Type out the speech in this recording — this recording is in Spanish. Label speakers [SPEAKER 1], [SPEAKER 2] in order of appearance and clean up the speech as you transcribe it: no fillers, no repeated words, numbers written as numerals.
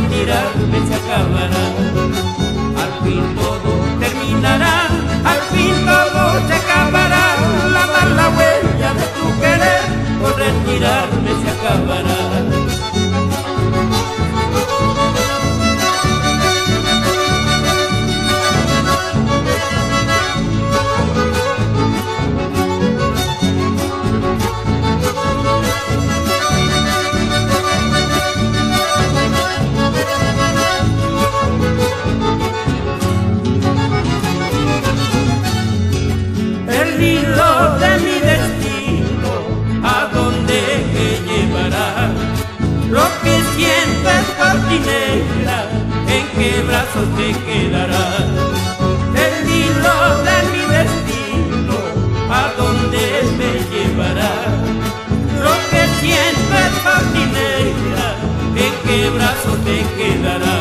[SPEAKER 1] retirarme se acabará. Al fin todo terminará, al fin todo se acabará. La mala huella de tu querer por retirarme se acabará. El hilo de mi destino, ¿a dónde me llevará? Lo que sientes por ti, negra, ¿en qué brazos te quedará? El hilo de mi destino, ¿a dónde me llevará? Lo que sientes por ti, negra, ¿en qué brazos te quedará?